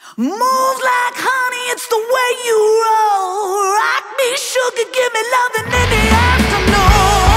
Move like honey, it's the way you roll. Rock me, sugar, give me loving in the afternoon.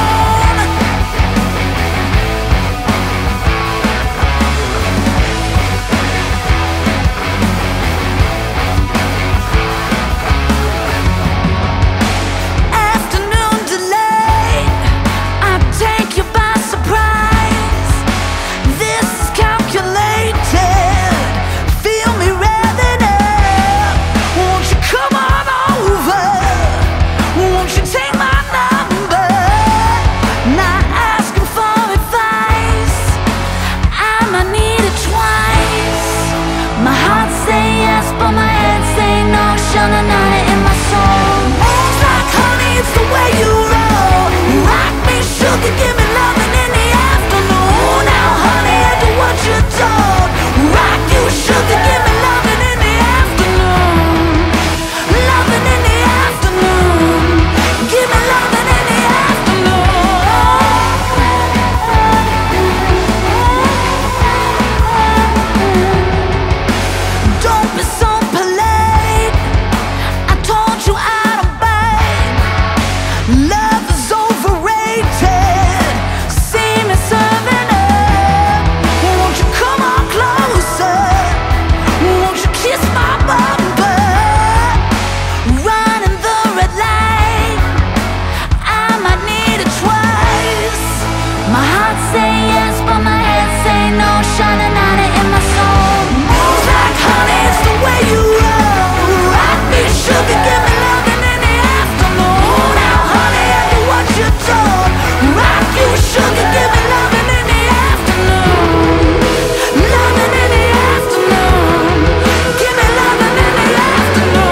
Afternoon delight, I take you by surprise. This is calculated. Feel me revving up. Won't you come on over? Won't you take my number? Not asking for advice, I might need it twice. My heart say yes, but my head say no. Shining on it in my soul. Moves like honey, it's the way you roll. Rock me, sugar, give me loving in the afternoon. Now, honey, I do what you're told. Rock you, sugar, give me loving in the afternoon. Loving in the afternoon. Give me loving in the afternoon. Don't be so polite. I told you I don't bite. Love is overrated. See me serving up. Won't you come on closer? Won't you kiss my bumper? Running the red light, I might need it twice. My heart say yes, but my head say no. Shining on it in my soul. Moves like honey, it's the way you roll. Rock me, sugar, give me loving in the afternoon. Now, honey, I do what you're told. Rock you, sugar, give me loving in the afternoon. Loving in the afternoon. Give me loving in the afternoon.